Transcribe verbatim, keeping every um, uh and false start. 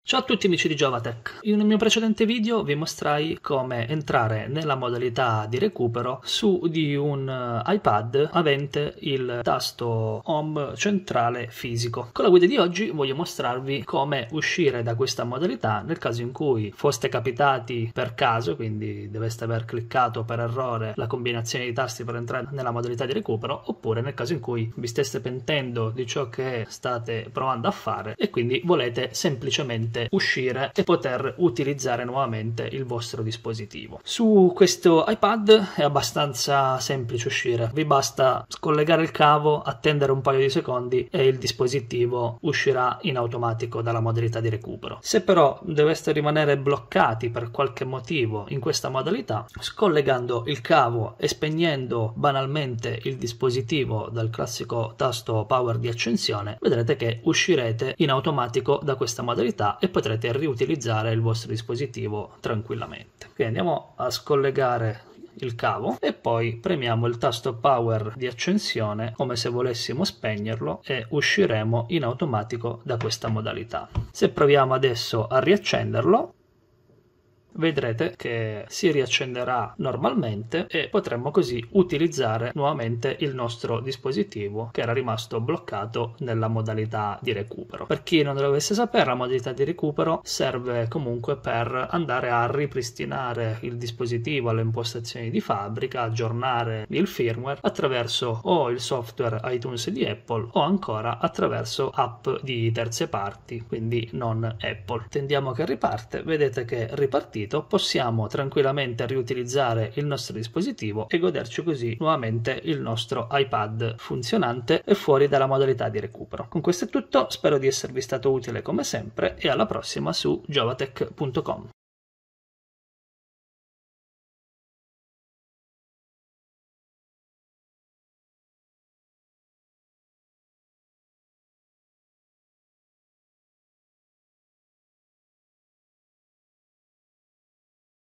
Ciao a tutti amici di Jovatech. Nel mio precedente video vi mostrai come entrare nella modalità di recupero su di un iPad avente il tasto home centrale fisico. Con la guida di oggi voglio mostrarvi come uscire da questa modalità nel caso in cui foste capitati per caso, quindi dovreste aver cliccato per errore la combinazione di tasti per entrare nella modalità di recupero, oppure nel caso in cui vi steste pentendo di ciò che state provando a fare e quindi volete semplicemente uscire e poter utilizzare nuovamente il vostro dispositivo. Su questo iPad è abbastanza semplice uscire, vi basta scollegare il cavo, attendere un paio di secondi e il dispositivo uscirà in automatico dalla modalità di recupero. Se però doveste rimanere bloccati per qualche motivo in questa modalità, scollegando il cavo e spegnendo banalmente il dispositivo dal classico tasto power di accensione, vedrete che uscirete in automatico da questa modalità e potrete riutilizzare il vostro dispositivo tranquillamente. Quindi andiamo a scollegare il cavo e poi premiamo il tasto power di accensione come se volessimo spegnerlo e usciremo in automatico da questa modalità. Se proviamo adesso a riaccenderlo, vedrete che si riaccenderà normalmente e potremo così utilizzare nuovamente il nostro dispositivo che era rimasto bloccato nella modalità di recupero. Per chi non dovesse sapere, la modalità di recupero serve comunque per andare a ripristinare il dispositivo alle impostazioni di fabbrica, aggiornare il firmware attraverso o il software iTunes di Apple o ancora attraverso app di terze parti, quindi non Apple. Attendiamo che riparte, vedete che è ripartito. Possiamo tranquillamente riutilizzare il nostro dispositivo e goderci così nuovamente il nostro iPad funzionante e fuori dalla modalità di recupero. Con questo è tutto, spero di esservi stato utile come sempre e alla prossima su jovatech punto com.